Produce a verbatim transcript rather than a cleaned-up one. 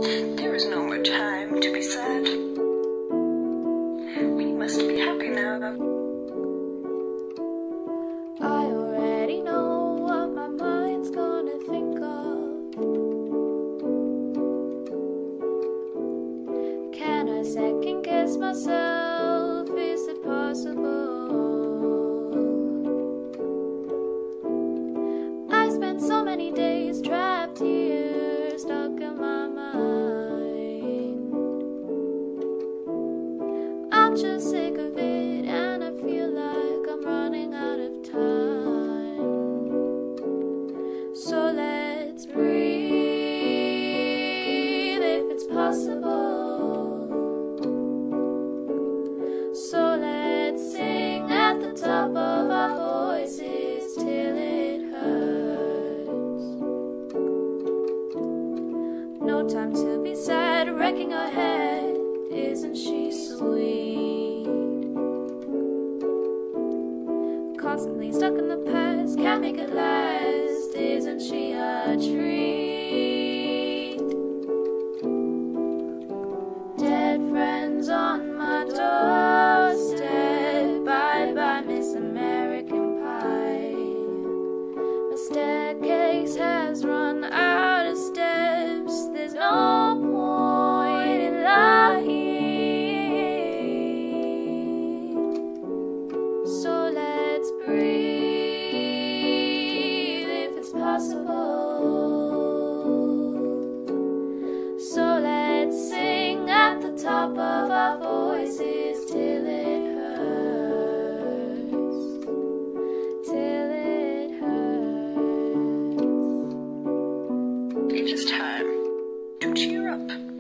There is no more time to be sad. We must be happy now. I already know what my mind's gonna think of. Can I second guess myself? Is it possible? I spent so many days trapped here, stuck in my mind. I'm just sick of it, and I feel like I'm running out of time. So let's breathe if it's possible. So let's sing at the top of our voices till it hurts. No time to be sad, wrecking our head. Isn't she sweet? Constantly stuck in the past, can't make it last. Isn't she a treat? Dead friends on my doorstep. Bye bye, Miss American Pie. My staircase has run out of steps. There's no point in lying. So let's breathe if it's possible. So let's sing at the top of our voices till it hurts. Till it hurts. It is time to cheer up.